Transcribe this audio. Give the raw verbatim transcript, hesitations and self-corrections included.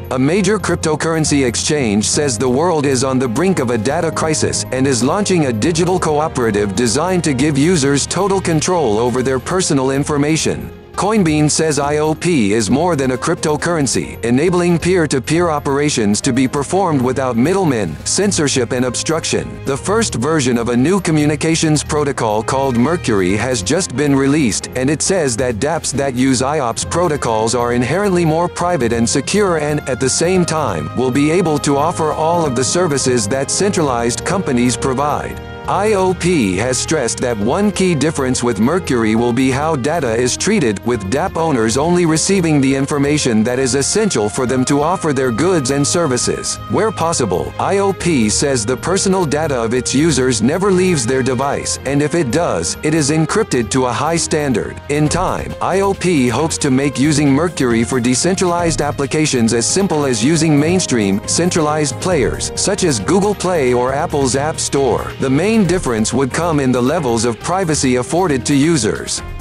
A major cryptocurrency exchange says the world is on the brink of a data crisis and is launching a digital cooperative designed to give users total control over their personal information. CoinBene says I O P is more than a cryptocurrency, enabling peer-to-peer operations to be performed without middlemen, censorship and obstruction. The first version of a new communications protocol called Mercury has just been released, and it says that dApps that use I O P S protocols are inherently more private and secure and, at the same time, will be able to offer all of the services that centralized companies provide. I O P has stressed that one key difference with Mercury will be how data is treated, with dApp owners only receiving the information that is essential for them to offer their goods and services. Where possible, I O P says the personal data of its users never leaves their device, and if it does, it is encrypted to a high standard. In time, I O P hopes to make using Mercury for decentralized applications as simple as using mainstream, centralized players, such as Google Play or Apple's App Store. The main difference would come in the levels of privacy afforded to users.